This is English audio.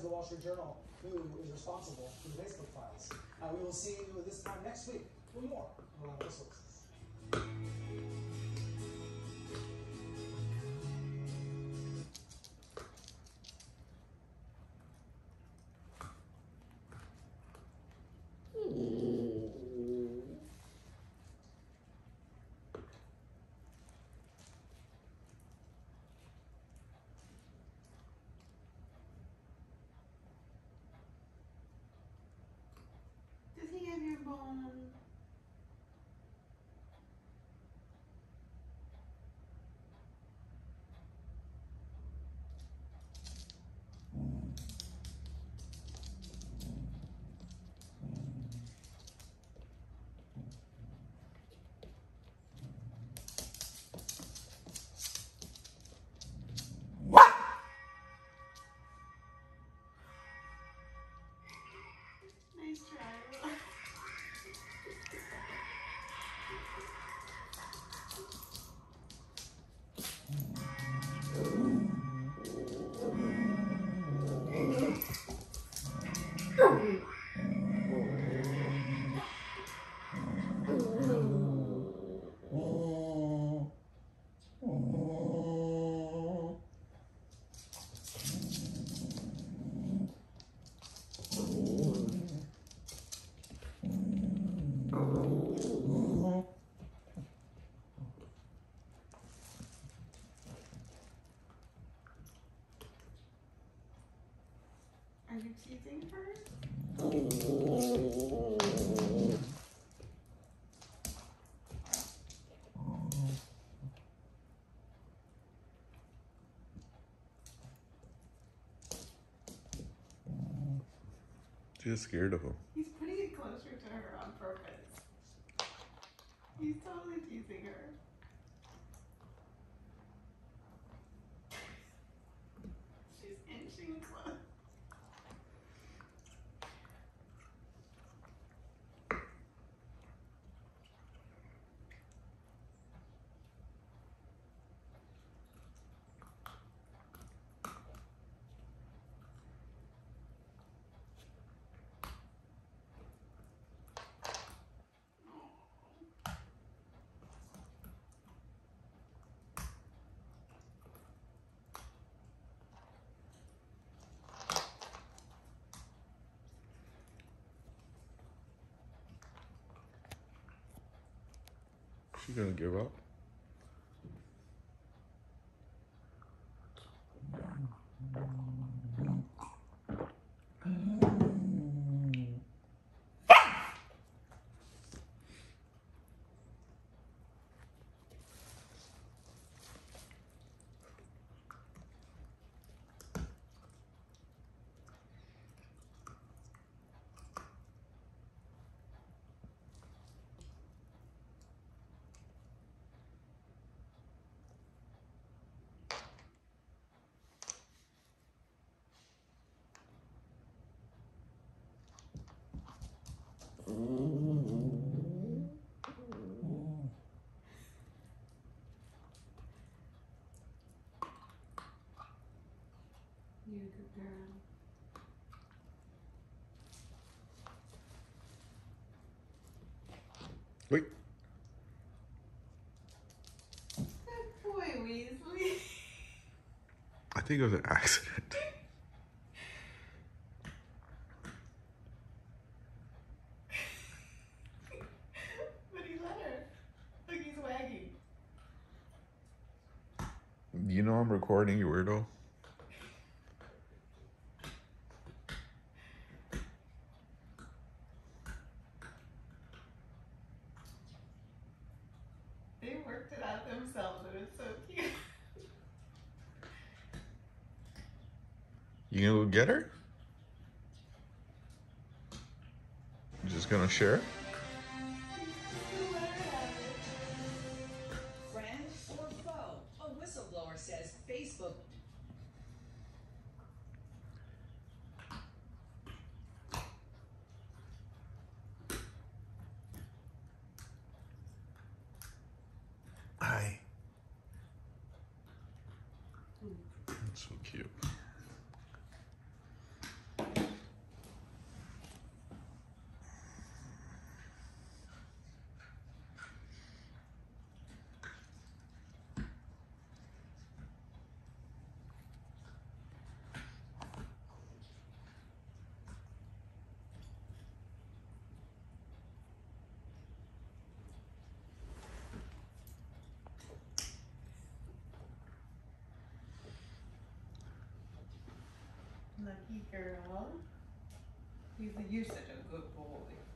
of the Wall Street Journal who is responsible for the Facebook files. We will see you this time next week for more Reliable Sources. Does he have your bone? Nice try. Are you teasing her? She's scared of him. He's putting it closer to her on purpose. He's totally teasing her. She's inching close. She gonna give up? You're a good girl. Wait. Good boy, Weasley. I think it was an accident. But he let her. Look, he's wagging. You know I'm recording, you weirdo. They worked it out themselves, and it's so cute. You gonna go get her? You just gonna share? Friend or foe? A whistleblower says Facebook. Hi. That's so cute. Lucky girl. You're such a good boy.